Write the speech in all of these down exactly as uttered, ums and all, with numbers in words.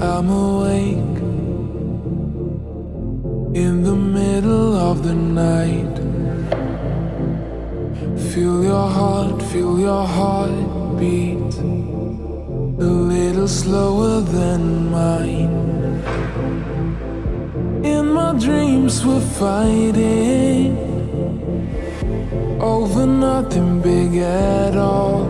I'm awake in the middle of the night. Feel your heart, feel your heart beat a little slower than mine. In my dreams we're fighting over nothing big at all.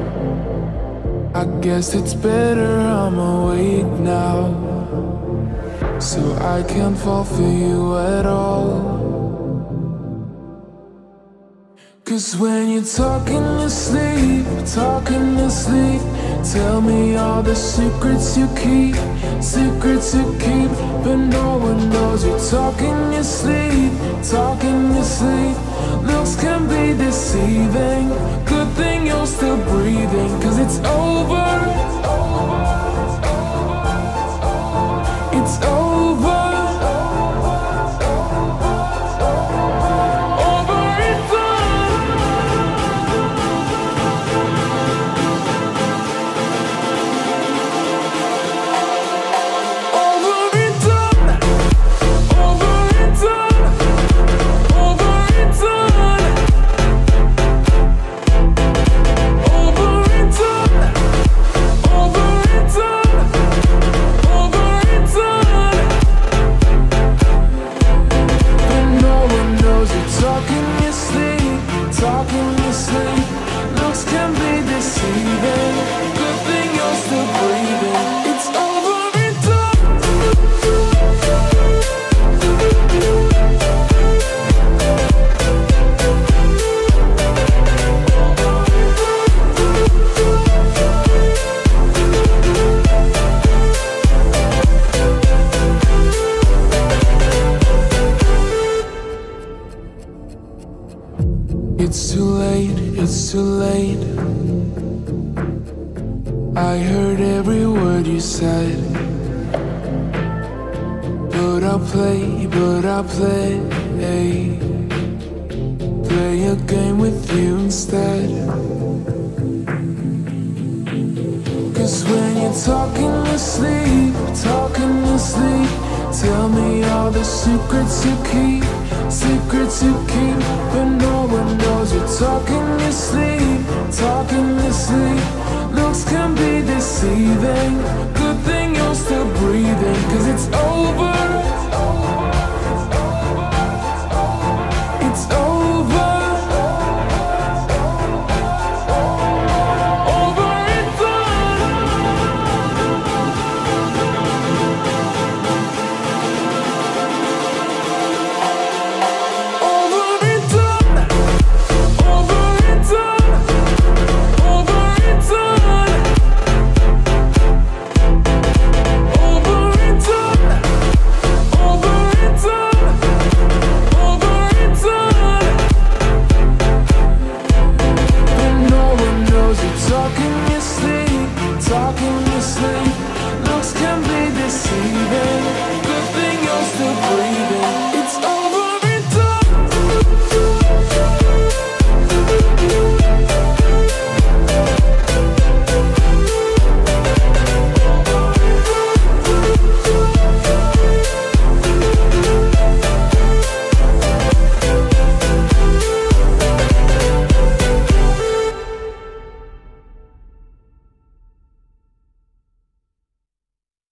I guess it's better I'm awake now, so I can't fall for you at all. Cause when you talk in your sleep, talk in your sleep, tell me all the secrets you keep, secrets you keep, but no one knows you talk in your sleep, talk in your sleep. Looks can be deceiving, good thing you're still breathing. Cause it's over, it's over. It's too late, it's too late. I heard every word you said, but I'll play, but I'll play Play a game with you instead. Cause when you talk in your sleep, talk in your sleep, tell me all the secrets you keep, secrets you keep, but no one knows you talk in your sleep, talk in your sleep. Looks can be deceiving, good thing you're still breathing. Cause it's over,